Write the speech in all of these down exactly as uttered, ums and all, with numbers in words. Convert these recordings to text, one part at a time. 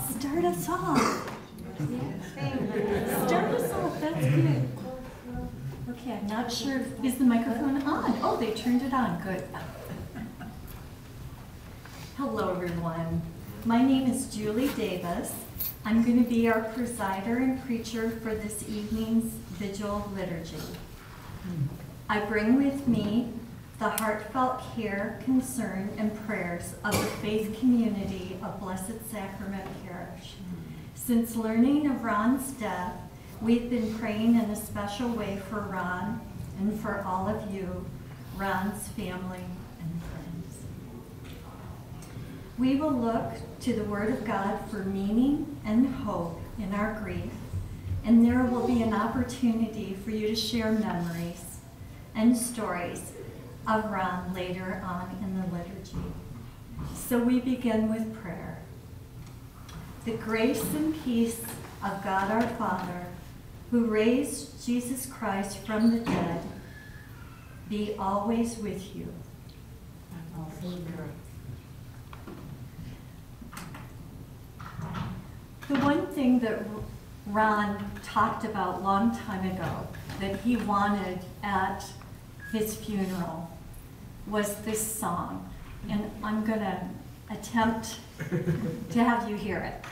start us off. Start us off, that's good. Okay, I'm not sure, is the microphone on? Oh, they turned it on, good. Hello, everyone. My name is Julie Davis. I'm going to be our presider and preacher for this evening's vigil liturgy. I bring with me the heartfelt care, concern, and prayers of the faith community of Blessed Sacrament Parish. Since learning of Ron's death, we've been praying in a special way for Ron and for all of you, Ron's family and friends. We will look to the Word of God for meaning and hope in our grief, and there will be an opportunity for you to share memories and stories of Ron later on in the liturgy. So we begin with prayer. The grace and peace of God our Father, who raised Jesus Christ from the dead, be always with you. And also spirit. The one thing that Ron talked about a long time ago that he wanted at his funeral was this song, and I'm going to attempt to have you hear it.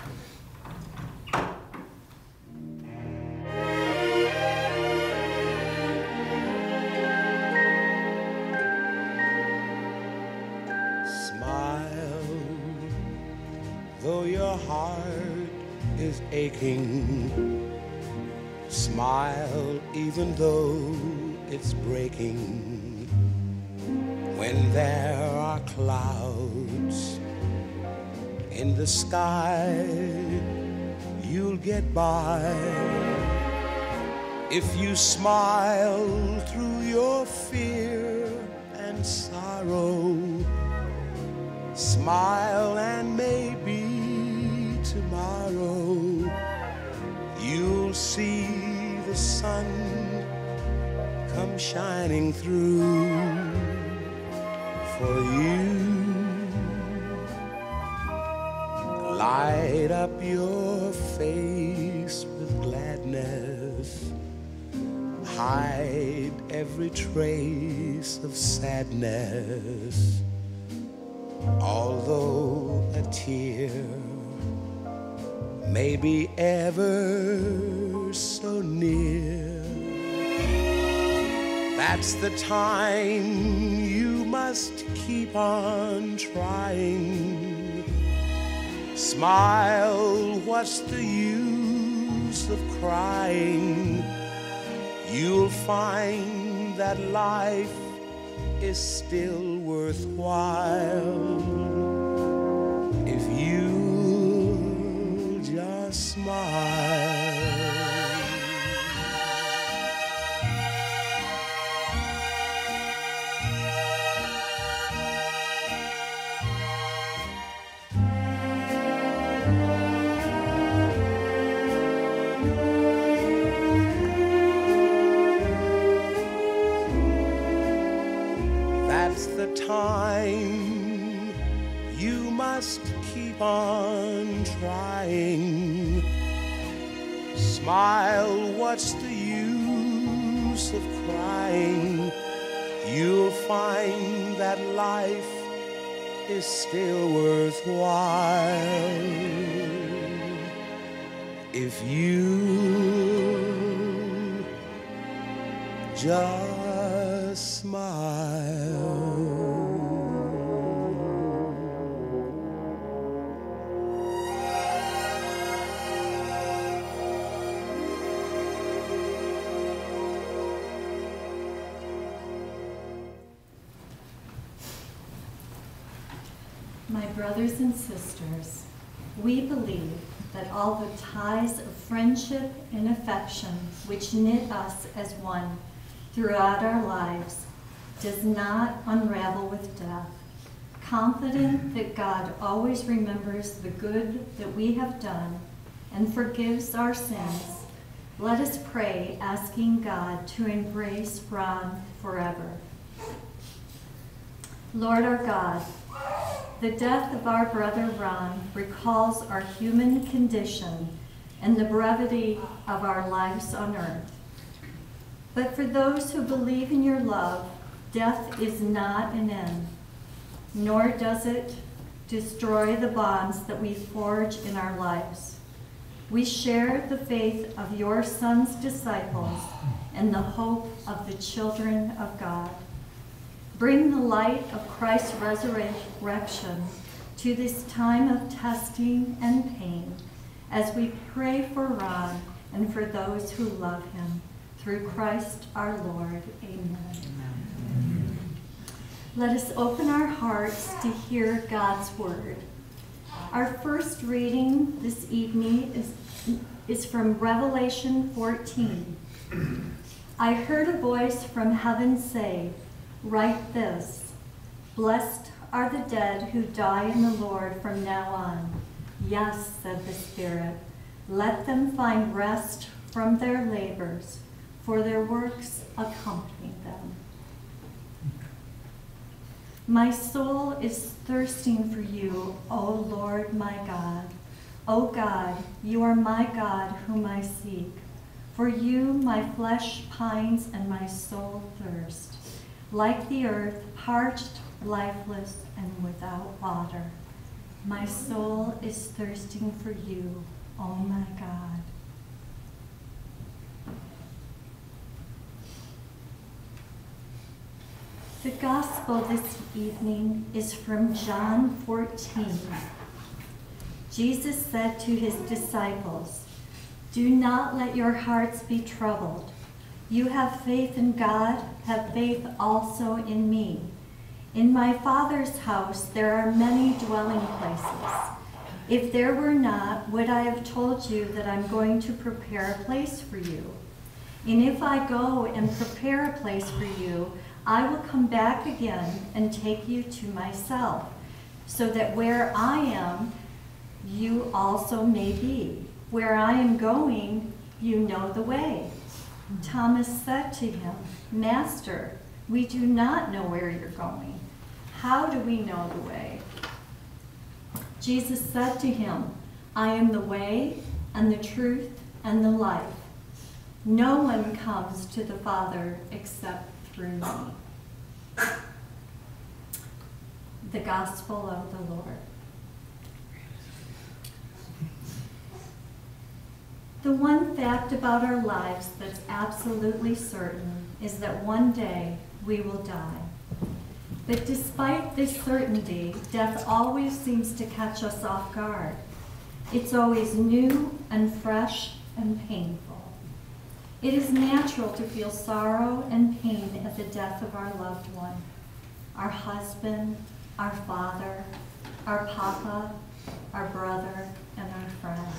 Smile, though your heart is aching. Smile, even though it's breaking. When there are clouds in the sky, you'll get by. If you smile through your fear and sorrow, smile and maybe tomorrow you'll see the sun come shining through for you. Light up your face with gladness. Hide every trace of sadness. Although a tear may be ever so near, that's the time you must keep on trying. Smile, what's the use of crying? You'll find that life is still worthwhile if you just smile. The time you must keep on trying. Smile, what's the use of crying? You'll find that life is still worthwhile if you just smile. My brothers and sisters, we believe that all the ties of friendship and affection which knit us as one throughout our lives does not unravel with death. Confident that God always remembers the good that we have done and forgives our sins, let us pray, asking God to embrace Ron forever. Lord our God, The death of our brother Ron recalls our human condition and the brevity of our lives on earth. But for those who believe in your love, death is not an end, nor does it destroy the bonds that we forge in our lives. We share the faith of your Son's disciples and the hope of the children of God. Bring the light of Christ's resurrection to this time of testing and pain as we pray for Ron and for those who love him. Through Christ our Lord. Amen. Amen. Let us open our hearts to hear God's word. Our first reading this evening is, is from Revelation fourteen. I heard a voice from heaven say, "Write this, blessed are the dead who die in the Lord from now on." Yes, said the Spirit, let them find rest from their labors, for their works accompany them. My soul is thirsting for you, O Lord my God. O God, you are my God whom I seek. For you my flesh pines and my soul thirsts, like the earth, parched, lifeless, and without water. My soul is thirsting for you, O my God. The gospel this evening is from John fourteen. Jesus said to his disciples, "Do not let your hearts be troubled. You have faith in God, have faith also in me. In my Father's house there are many dwelling places. If there were not, would I have told you that I'm going to prepare a place for you? And if I go and prepare a place for you, I will come back again and take you to myself, so that where I am, you also may be. Where I am going, you know the way." Thomas said to him, "Master, we do not know where you're going. How do we know the way?" Jesus said to him, "I am the way and the truth and the life. No one comes to the Father except through me." The Gospel of the Lord. The one fact about our lives that's absolutely certain is that one day we will die. But despite this certainty, death always seems to catch us off guard. It's always new and fresh and painful. It is natural to feel sorrow and pain at the death of our loved one, our husband, our father, our papa, our brother, and our friend.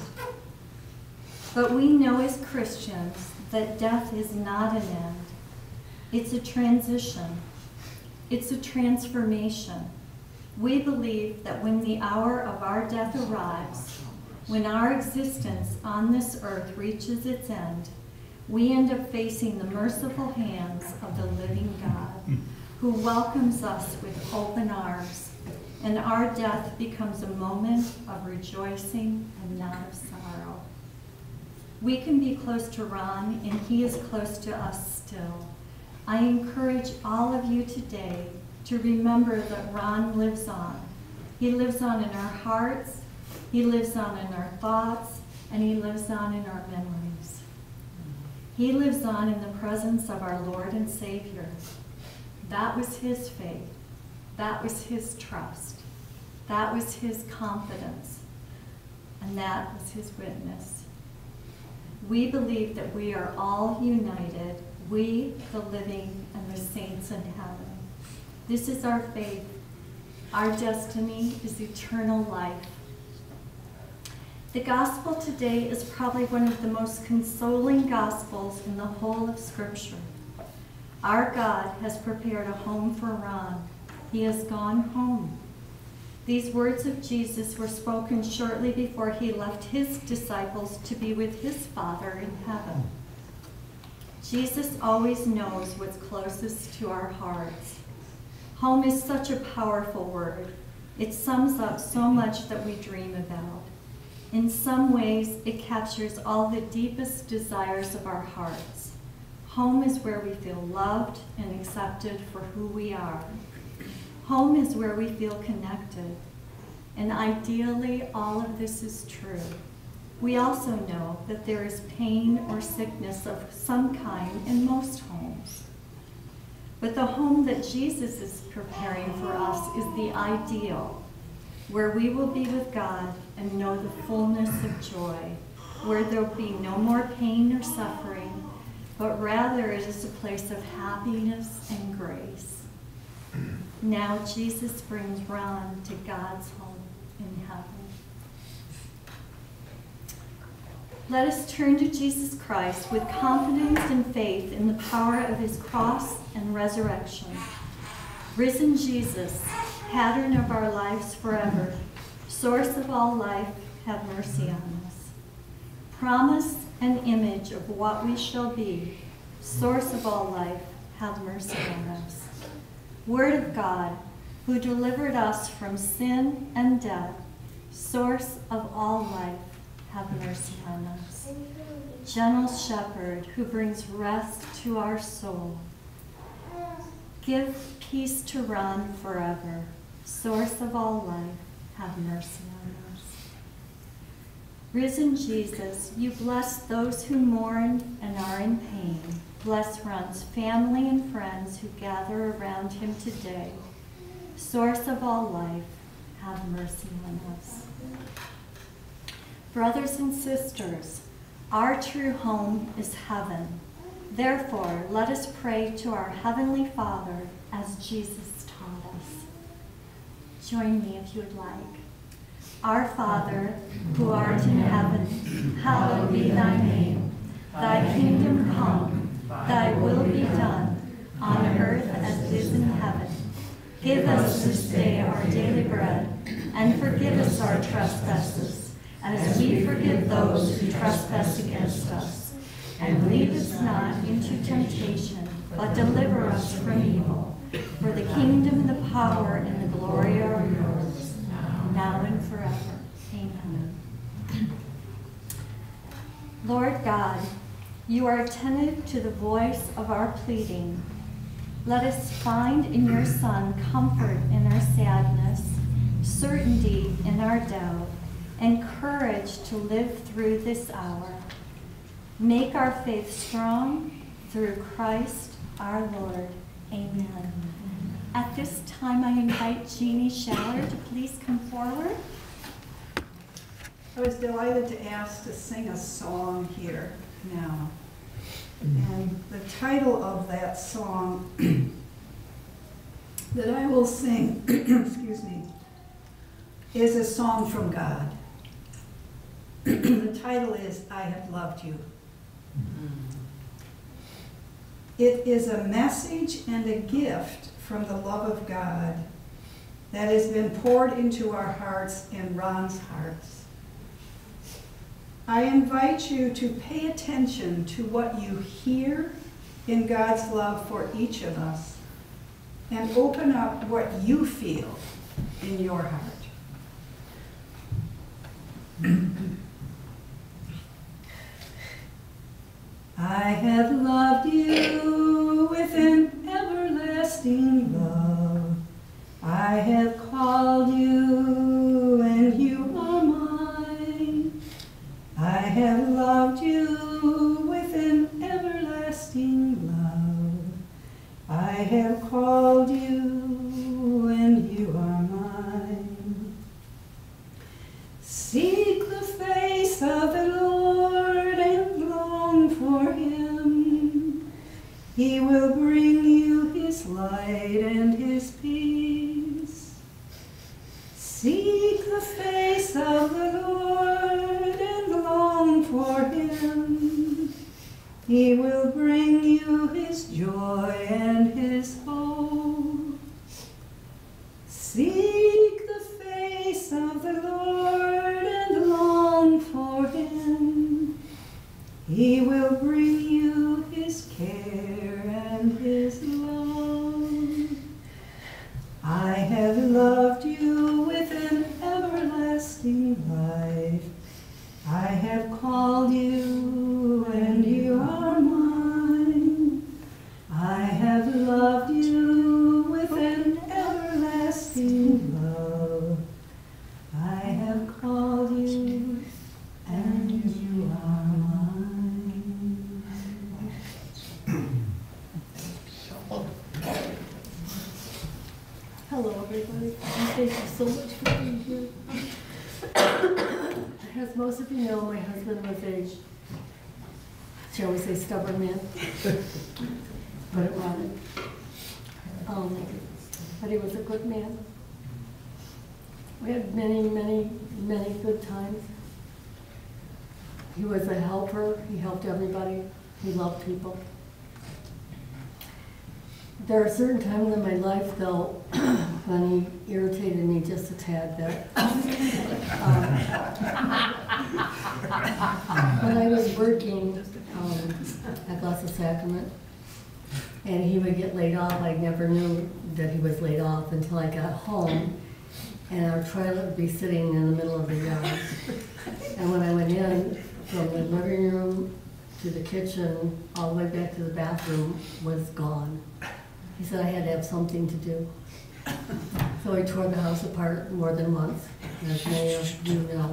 But we know as Christians that death is not an end. It's a transition. It's a transformation. We believe that when the hour of our death arrives, when our existence on this earth reaches its end, we end up facing the merciful hands of the living God, who welcomes us with open arms, and our death becomes a moment of rejoicing and not of sorrow. We can be close to Ron, and he is close to us still. I encourage all of you today to remember that Ron lives on. He lives on in our hearts, he lives on in our thoughts, and he lives on in our memories. He lives on in the presence of our Lord and Savior. That was his faith. That was his trust. That was his confidence. And that was his witness. We believe that we are all united, we, the living, and the saints in heaven. This is our faith. Our destiny is eternal life. The gospel today is probably one of the most consoling gospels in the whole of Scripture. Our God has prepared a home for Ron. He has gone home. These words of Jesus were spoken shortly before he left his disciples to be with his Father in heaven. Jesus always knows what's closest to our hearts. Home is such a powerful word. It sums up so much that we dream about. In some ways, it captures all the deepest desires of our hearts. Home is where we feel loved and accepted for who we are. Home is where we feel connected. And ideally, all of this is true. We also know that there is pain or sickness of some kind in most homes. But the home that Jesus is preparing for us is the ideal, where we will be with God and know the fullness of joy, where there will be no more pain or suffering, but rather it is a place of happiness and grace. Now Jesus brings Ron to God's home in heaven. Let us turn to Jesus Christ with confidence and faith in the power of his cross and resurrection. Risen Jesus, pattern of our lives forever, source of all life, have mercy on us. Promise and image of what we shall be, source of all life, have mercy on us. Word of God, who delivered us from sin and death, source of all life, have mercy on us. Gentle shepherd, who brings rest to our soul, give peace to Ron forever, source of all life, have mercy on us. Risen Jesus, you bless those who mourn and are in pain. Bless Ron's family and friends who gather around him today. Source of all life, have mercy on us. Brothers and sisters, our true home is heaven. Therefore, let us pray to our Heavenly Father as Jesus taught us. Join me if you would like. Our Father, who art in heaven, hallowed be thy name. Thy kingdom come, thy will be done, on earth as it is in heaven. Give us this day our daily bread, and forgive us our trespasses, as we forgive those who trespass against us. And lead us not into temptation, but deliver us from evil. For the kingdom, the power, and the glory are yours, now and forever. Amen. Lord God, you are attentive to the voice of our pleading. Let us find in your Son comfort in our sadness, certainty in our doubt, and courage to live through this hour. Make our faith strong through Christ our Lord. Amen. At this time, I invite Jeannie Schaller to please come forward. I was delighted to ask to sing a song here now. And the title of that song that I will sing, excuse me, is a song from God. The title is, I Have Loved You. It is a message and a gift from the love of God that has been poured into our hearts and Ron's hearts. I invite you to pay attention to what you hear in God's love for each of us and open up what you feel in your heart. I have loved you with an everlasting love. I have called you and you are mine. I have loved you with an everlasting love. I have called you and you are mine. Seek the face of the Lord and long for him. He will bring you his light and his peace. Seek the face of the Lord and long for him. He will bring you his joy and his hope. Seek the face of the Lord and long for him. He will bring you his care and his love. I have loved you with I have called you and you are mine. I have loved you with an everlasting love. I have called you and you are mine. Hello, everybody. Thank you so much for being here. As most of you know, my husband was a, shall we say, stubborn man. Put it right. Um, but he was a good man. We had many, many, many good times. He was a helper. He helped everybody. He loved people. There are certain times in my life, though, when he irritated me just a tad bit. Um, when I was working um, at Blessed Sacrament, and he would get laid off, I never knew that he was laid off until I got home, and our trailer would be sitting in the middle of the yard. And when I went in from the living room to the kitchen, all the way back to the bathroom, was gone. He said I had to have something to do. So he tore the house apart more than once, as many of you know.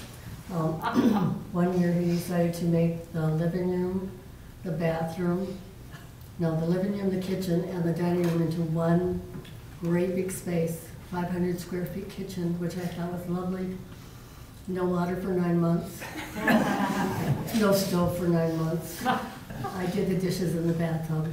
Um, one year he decided to make the living room, the bathroom, no, the living room, the kitchen, and the dining room into one great big space, five hundred square feet kitchen, which I thought was lovely. No water for nine months. No stove for nine months. I did the dishes in the bathtub.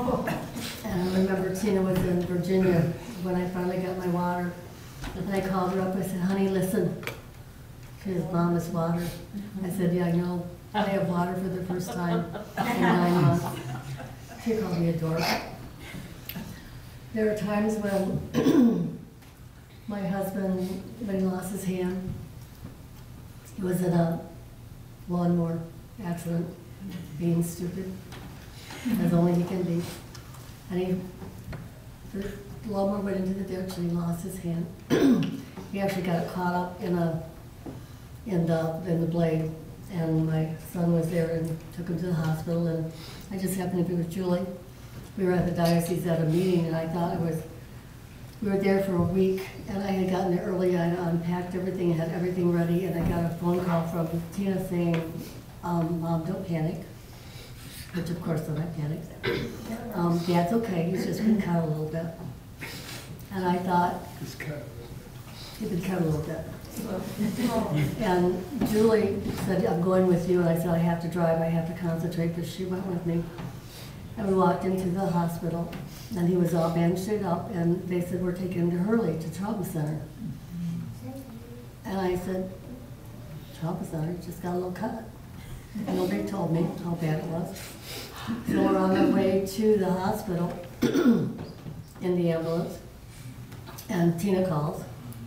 And I remember Tina was in Virginia when I finally got my water. And I called her up, I said, honey, listen. She says, Mom, it's water. I said, yeah, I know. I have water for the first time in nine months. She called me a dork. There are times when my husband, when he lost his hand, he was in a lawnmower accident, being stupid, as only he can be. And he, the lawnmower went into the ditch and he lost his hand. He actually got caught up in a, in the, in the blade. And my son was there and took him to the hospital, and I just happened to be with Julie. We were at the diocese at a meeting, and I thought it was, we were there for a week, and I had gotten there early, I unpacked everything, had everything ready, and I got a phone call from Tina saying, um, Mom, don't panic. Which of course, then I panicked. Um, Dad's okay, he's just been cut a little bit. And I thought, he's been cut a little bit. And Julie said, I'm going with you, and I said, I have to drive, I have to concentrate, but she went with me. And we walked into the hospital, and he was all bandaged up, and they said, we're taking him to Hurley, to Trauma Center. And I said, Trauma Center, just got a little cut. And nobody told me how bad it was. So we're on our way to the hospital in the ambulance, and Tina calls.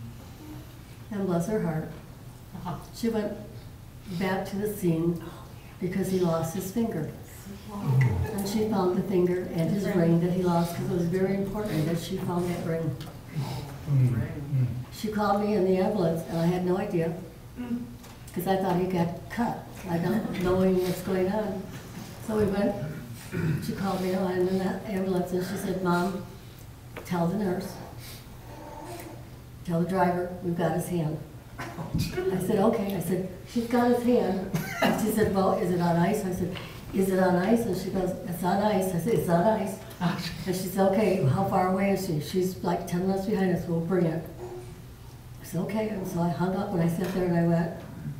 And bless her heart, she went back to the scene because he lost his finger. And she found the finger and his ring that he lost, because it was very important that she found that ring. She called me in the ambulance, and I had no idea, because I thought he got cut. I don't knowing what's going on. So we went, she called me in the ambulance, and she said, Mom, tell the nurse, tell the driver, we've got his hand. I said, okay. I said, she's got his hand. And she said, well, is it on ice? I said, is it on ice? And she goes, it's on ice. I said, it's on ice. And she said, okay, how far away is she? She's like ten minutes behind us, we'll bring it. I said, okay. And so I hung up, and I sat there and I went.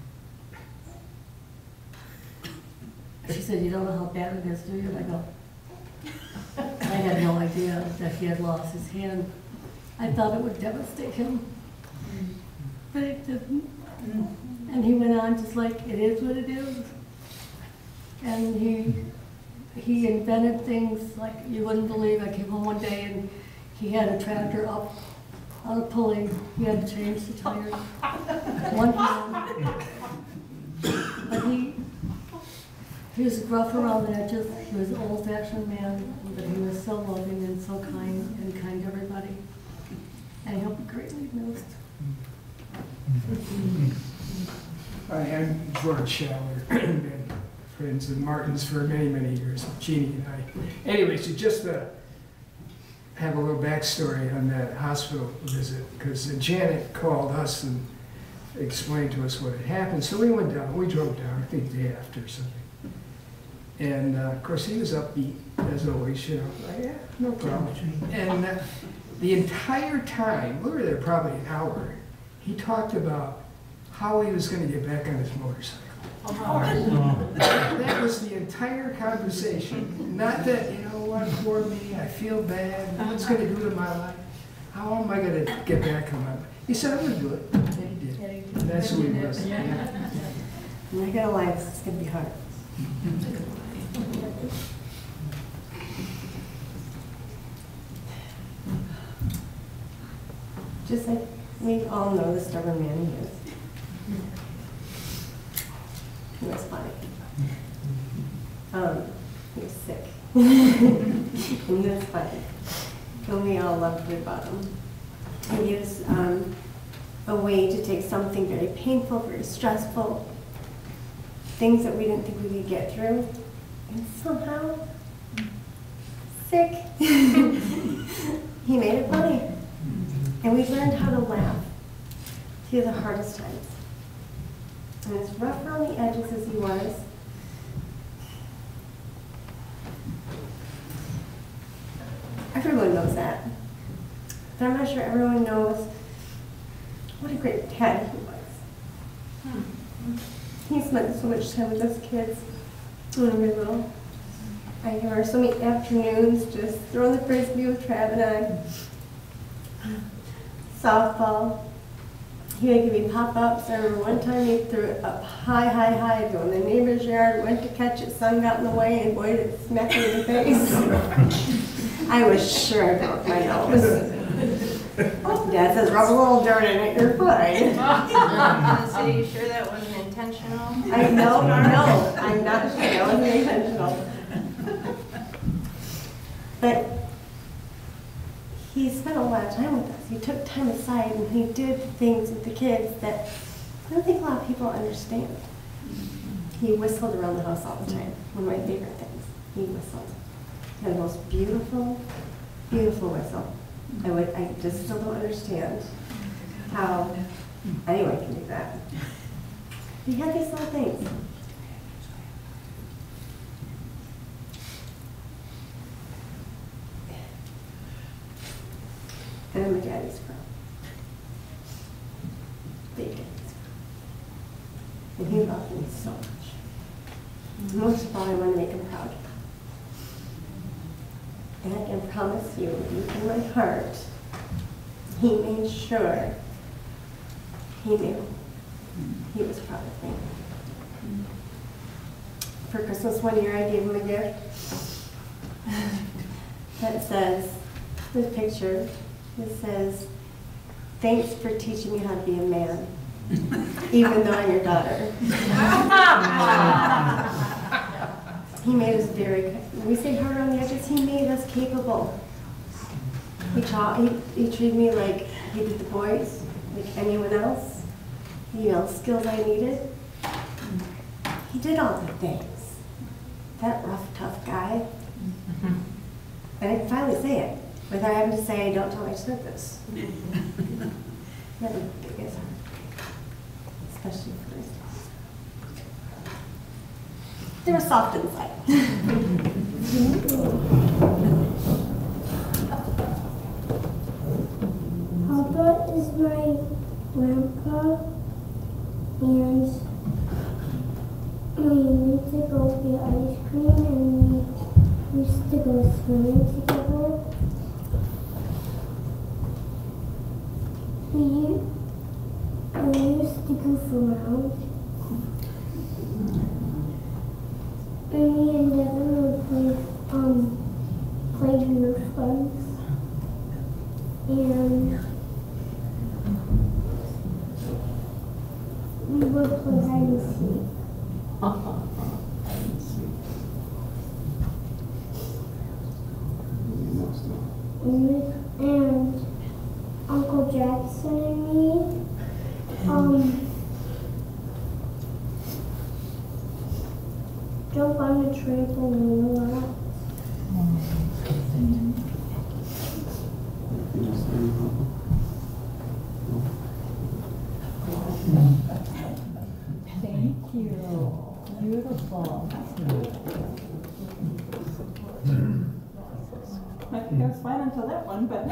She said, you don't know how bad it is, do you? And I go, I had no idea that he had lost his hand. I thought it would devastate him, but it didn't. And he went on just like, it is what it is. And he he invented things like you wouldn't believe. I came home one day and he had a tractor up on a pulley. He had to change the tires. One hand. But he, he was rough around the edges. He was an old-fashioned man, but he was so loving and so kind and kind to everybody. And he'll be greatly missed. Hi, I'm George Schaller. Been friends with Martins for many, many years, Jeannie and I. Anyway, so just to have a little backstory on that hospital visit, because Janet called us and explained to us what had happened. So we went down, we drove down, I think the day after or something. And uh, of course, he was upbeat, as always, you know, like, yeah, no problem. And uh, the entire time, we were there probably an hour, he talked about how he was going to get back on his motorcycle. Oh. That was the entire conversation. Not that, you know what, poor me, I feel bad, what's going to do to my life? How am I going to get back on my life? He said, I'm going to do it. And he did. And that's who he was. Yeah. I'm not gonna lie, it's gonna be hard. Just like we all know the stubborn man he is. He was funny. Um, he was sick. And he was funny. And we all loved it about him. And he was um, a way to take something very painful, very stressful, things that we didn't think we could get through, and somehow, sick, he made it funny. And we learned how to laugh through the hardest times. And as rough around the edges as he was, everyone knows that. But I'm not sure everyone knows what a great dad he was. He spent so much time with those kids when we were little. I remember so many afternoons just throwing the frisbee with Trav and I. Softball. He would give me pop-ups. I remember one time he threw it up high, high, high, go in the neighbor's yard, went to catch it, sun got in the way, and boy, did it smack me in the face. I was sure I broke my nose. Dad says, rub a little dirt in it, you're fine. So you sure that wasn't intentional? I know, no, I'm not sure that wasn't intentional. But he spent a lot of time with us. He took time aside and he did things with the kids that I don't think a lot of people understand. He whistled around the house all the time. One of my favorite things. He whistled. He had the most beautiful, beautiful whistle. I would, I just still don't understand how anyone can do that. He had these little things. And I'm a daddy's girl. Big daddy's girl. And he loved me so much. Most of all, I want to make him proud. And I can promise you, deep in my heart, he made sure he knew he was proud of me. For Christmas one year, I gave him a gift that says, this picture, it says, thanks for teaching me how to be a man, even though I'm your daughter. He made us very, when we say hard on the edges, he made us capable. He, taught, he, he treated me like he did the boys, like anyone else. You know, skills I needed. He did all the things. That rough, tough guy. And I can finally say it, without having to say, don't tell me I said this. Never the biggest heart, especially for his daughters. They were soft inside. Papa is my grandpa, and we used to go get ice cream, and we used to go swimming together. We, we used to goof around. And me and Devin would play, um, play Nerf guns. And we would play hide and seek. And, and Uncle Jackson and me, um, jump on the trampoline a lot. Thank you. Beautiful. I think I was fine until that one, but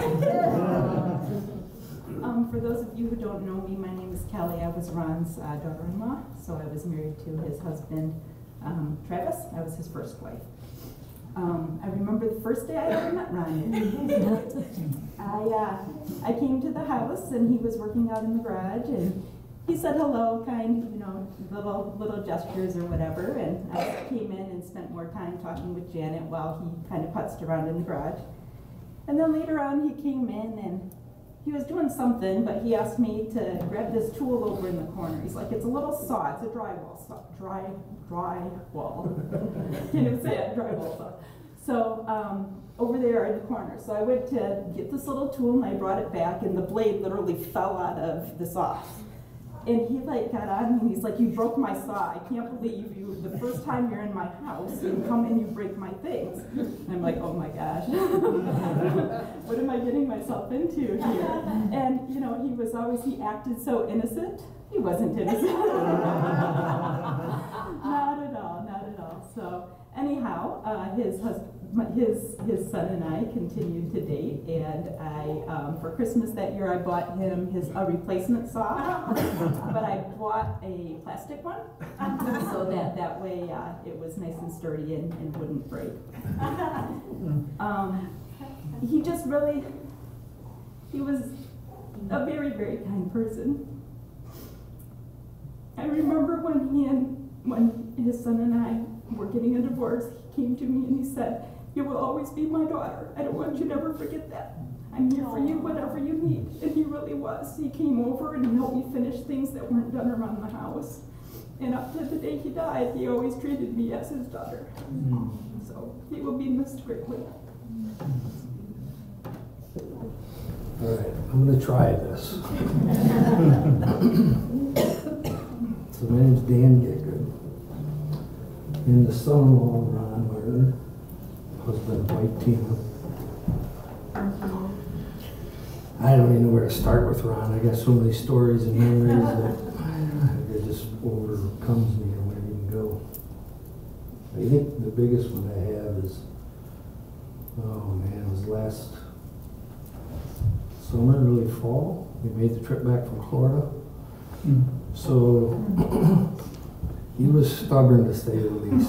um, for those of you who don't know me, my name is Kelly. I was Ron's uh, daughter-in-law, so I was married to his husband, um, Travis. I was his first wife. Um, I remember the first day I ever met Ron. I uh, I came to the house and he was working out in the garage, and he said hello, kind, you know, little little gestures or whatever, and I came in and spent more time talking with Janet while he kind of putzed around in the garage. And then later on he came in and he was doing something, but he asked me to grab this tool over in the corner. He's like, it's a little saw, it's a drywall saw, dry, drywall. Can't even say it, drywall saw. So um, over there in the corner. So I went to get this little tool and I brought it back, and the blade literally fell out of the saw. And he like got on me and he's like, you broke my saw. I can't believe you, the first time you're in my house, you come and you break my things. And I'm like, oh my gosh. What am I getting myself into here? And you know, he was always, he acted so innocent. He wasn't innocent. Not at all, not at all. So anyhow, uh, his husband, his his son and I continued to date, and I um, for Christmas that year I bought him his a replacement saw, but I bought a plastic one so that that way uh, it was nice and sturdy and, and wouldn't break. Um, he just really, he was a very very kind person. I remember when he and when his son and I were getting a divorce, he came to me and he said, you will always be my daughter. I don't want you to ever forget that. I'm here for you, whatever you need. And he really was. He came over and he helped me finish things that weren't done around the house. And up to the day he died, he always treated me as his daughter. Mm. So he will be missed greatly. All right, I'm going to try this. So my name's Dan Gicker. And the son-in-law of Ron Martyn, husband of wife Tina. I don't even know where to start with Ron. I got so many stories and memories that it just overcomes me or where I even go. I think the biggest one I have is, oh man, it was last summer, really fall. We made the trip back from Florida. Mm. So he was stubborn to say the least.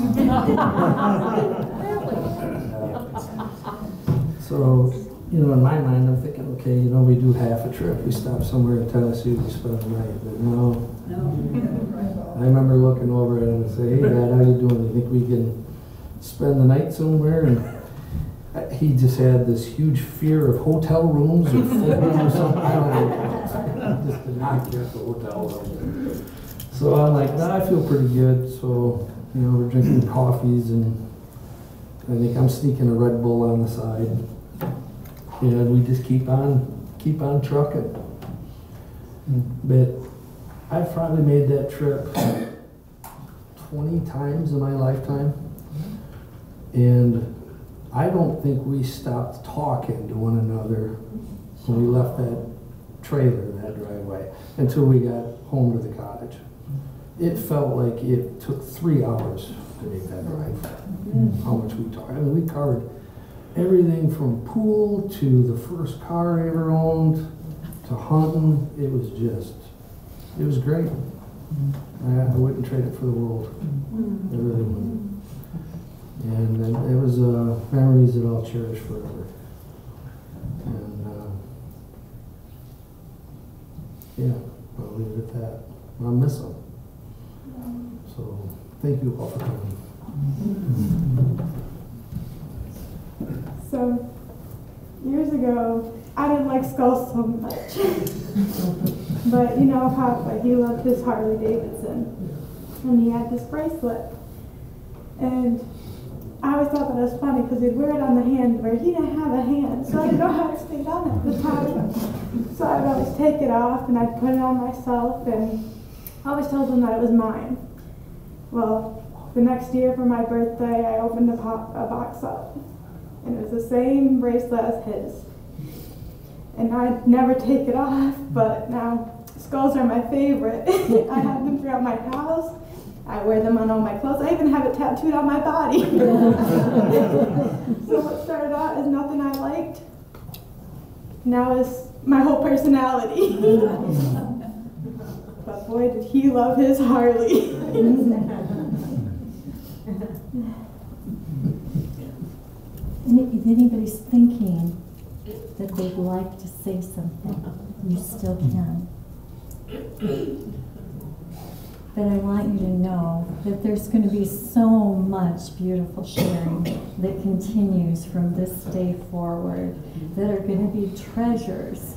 So, you know, in my mind, I'm thinking, okay, you know, we do half a trip. We stop somewhere in Tennessee, we spend the night. But no. no. I remember looking over at him and saying, hey, Dad, how you doing? You think we can spend the night somewhere? And he just had this huge fear of hotel rooms or food or something. I don't know. Just did not care for hotel rooms. So I'm like, nah, I feel pretty good. So, you know, we're drinking coffees, and I think I'm sneaking a Red Bull on the side. And we just keep on, keep on trucking. But I've probably made that trip twenty times in my lifetime. And I don't think we stopped talking to one another when we left that trailer, that driveway, until we got home to the cottage. It felt like it took three hours to make that drive. Mm. How much we talked. I mean, we covered everything from pool to the first car I ever owned to hunting. It was just, it was great. Mm. I, I wouldn't trade it for the world. Mm. I really wouldn't. And then it was uh, memories that I'll cherish forever. And uh, yeah, I'll leave it at that. I'll miss them. So thank you all for coming. So years ago, I didn't like skulls so much. But you know, Papa, he loved his Harley Davidson. And he had this bracelet. And I always thought that was funny because he'd wear it on the hand where he didn't have a hand, so I didn't know how to stay on it at the time. So I'd always take it off and I'd put it on myself, and I always told him that it was mine. Well, the next year for my birthday, I opened a, pop, a box up, and it was the same bracelet as his. And I never take it off, but now skulls are my favorite. I have them throughout my house. I wear them on all my clothes. I even have it tattooed on my body. So what started out as nothing I liked, now is my whole personality. But boy, did he love his Harley. If anybody's thinking that they'd like to say something, you still can. But I want you to know that there's going to be so much beautiful sharing that continues from this day forward that are going to be treasures.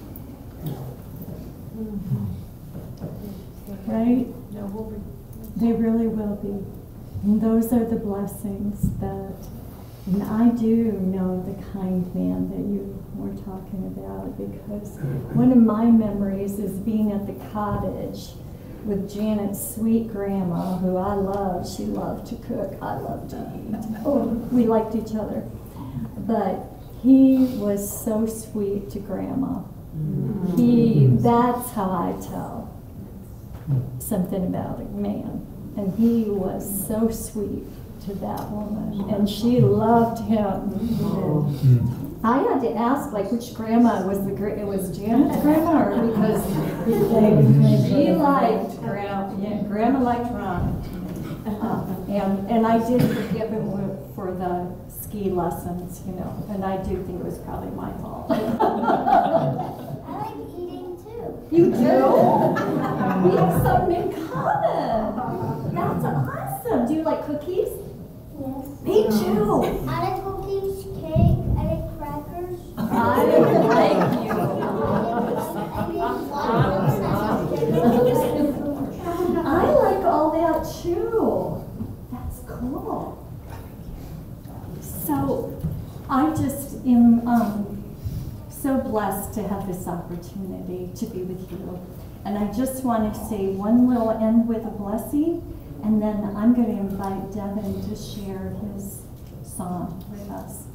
Right? They really will be. And those are the blessings that, and I do know the kind man that you were talking about, because one of my memories is being at the cottage with Janet's sweet grandma, who I loved. She loved to cook. I loved to eat. Oh, we liked each other. But he was so sweet to grandma. He, that's how I tell something about a man. And he was so sweet to that woman, and she loved him. I had to ask, like, which grandma was the gra- it was Janet's grandma, or because she liked grandma, yeah, grandma liked Ron, uh, and and I did forgive him for the ski lessons, you know, and I do think it was probably my fault. I like eating too. You do? We have something in common. That's awesome. Do you like cookies? Yes. Me too. I like cookies, cake, I like crackers. I like you. I like all that too. That's cool. So I just am um, so blessed to have this opportunity to be with you. And I just want to say one little end with a blessing. And then I'm going to invite Devin to share his song with us.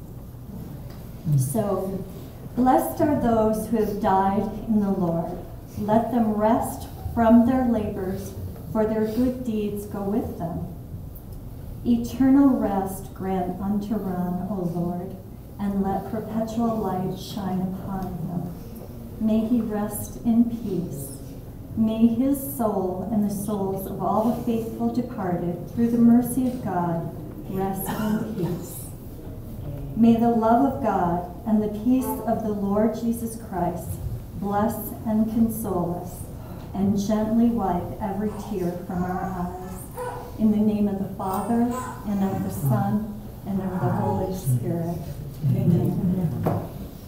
So, blessed are those who have died in the Lord. Let them rest from their labors, for their good deeds go with them. Eternal rest grant unto Ron, O Lord, and let perpetual light shine upon him. May he rest in peace. May his soul and the souls of all the faithful departed, through the mercy of God, rest in peace. May the love of God and the peace of the Lord Jesus Christ bless and console us, and gently wipe every tear from our eyes. In the name of the Father, and of the Son, and of the Holy Spirit. Amen.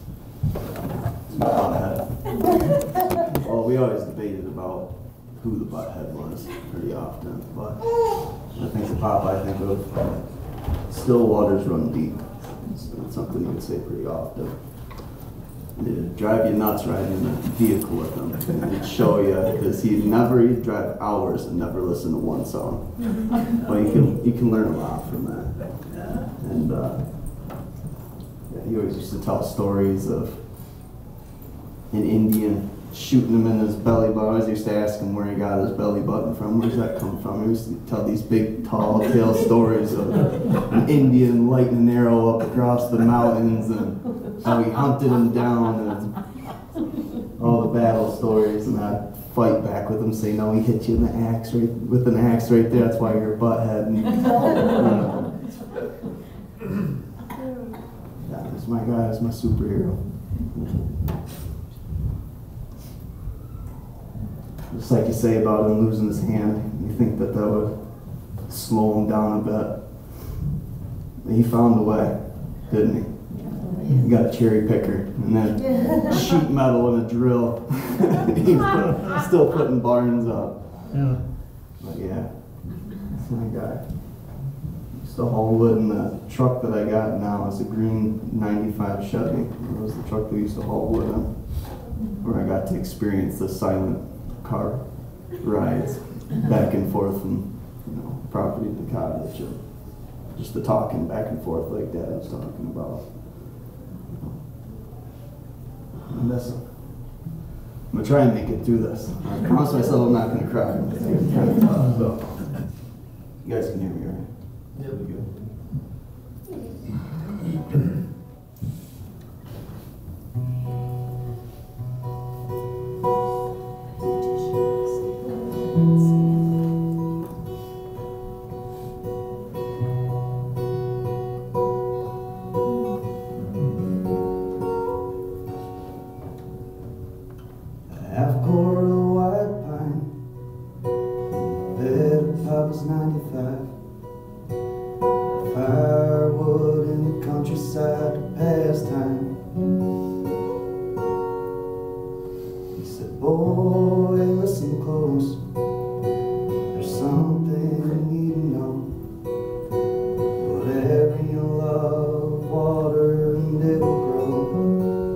Well, we always debated about who the butthead was pretty often, but I think the pop I think of, still waters run deep. It's, it's something you would say pretty often. It'd drive you nuts riding in a vehicle with him, and it'd show you, because he'd never, he'd drive hours and never listen to one song. But you can, you can learn a lot from that. And uh, yeah, he always used to tell stories of an Indian shooting him in his belly button. I always used to ask him where he got his belly button from. Where does that come from? He used to tell these big, tall tale stories of an Indian lighting an arrow up across the mountains and how he hunted him down, and all the battle stories. And I'd fight back with him, say, no, he hit you in the axe right, with an axe right there. That's why you're a butthead. And, you know, that was my guy. That's my superhero. Just like you say about him losing his hand, you think that that would slow him down a bit. He found a way, didn't he? He got a cherry picker and then sheet metal and a drill. He's put, still putting barns up. Yeah. But yeah, that's my guy. Used to haul wood in the truck that I got now. It's a green ninety-five Chevy. It was the truck that we used to haul wood in, where I got to experience the silent car rides back and forth from, you know, property, the cottage, or just the talking back and forth like Dad was talking about. I miss him. I'm gonna try and make it through this. I promise myself I'm not gonna cry. So, you guys can hear me, right? Yep. We good? Half core of the white pine, bed of Papa's ninety-five. Firewood in the countryside to pass time. He said, boy, listen close. There's something you need to know. Whatever you love, water and it'll grow.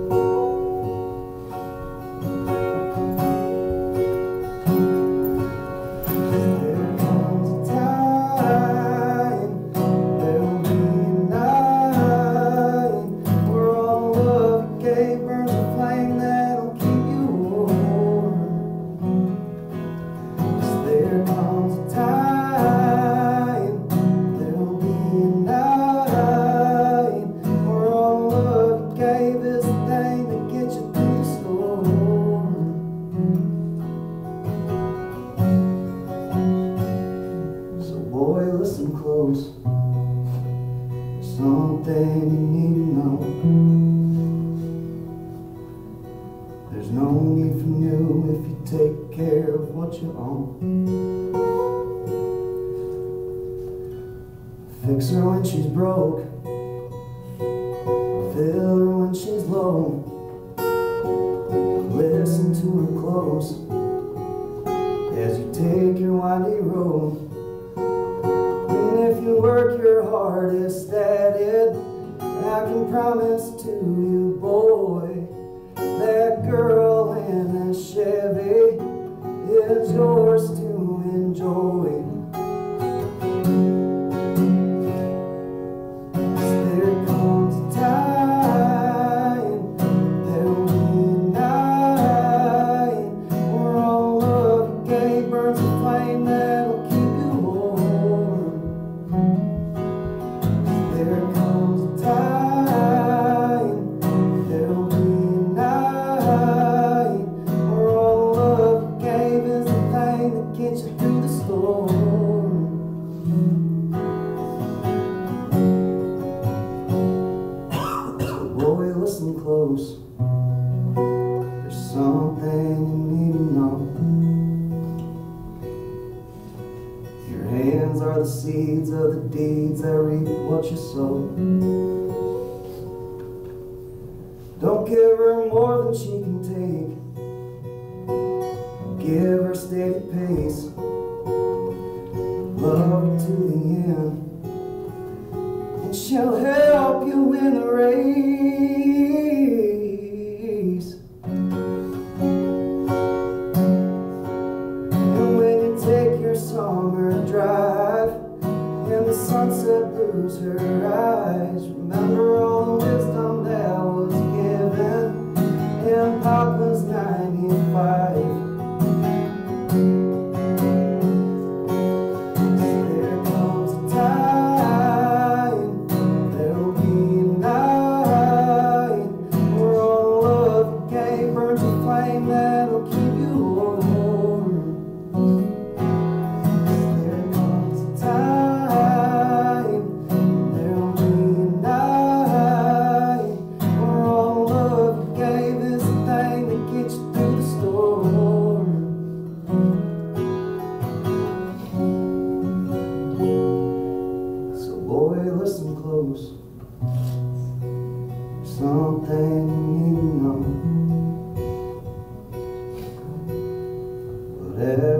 Fix her when she's broke, fill her when she's low, listen to her close as you take your windy road. And if you work your hardest at it, I can promise to you, boy, that girl in a Chevy is yours to enjoy. Seeds of the deeds that reap what you sow. Don't give her more than she can take. Give her steady pace. Love her to the end, and she'll help you win the race. And when you take your summer drive and the sunset blues her eyes, remember all the wisdom that was given in Papa's ninety-five. There comes a time, there'll be a night where all love gave burns a flame that'll keep you warm. There comes a time, there'll be a night where all love gave is the thing that gets you through the storm. So boy, listen close. There's something you need to know. Whatever